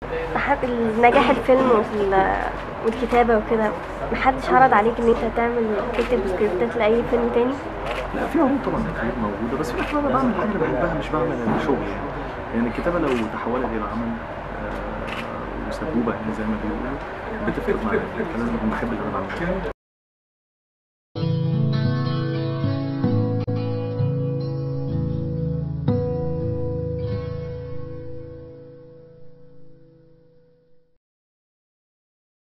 نجاح الفيلم والكتابة وكده، محدش عرض عليك ان انت تكتب سكريبتات لأي فيلم تاني؟ لا، في عروض طبعا كتير موجودة، بس في الآخر أنا بعمل حاجة أنا بحبها، مش بعمل شغل يعني الكتابة لو تحولت إلى عمل وسبوبة يعني زي ما بيقولوا بتفرق معايا، فلازم أكون بحب اللي أنا بعمله.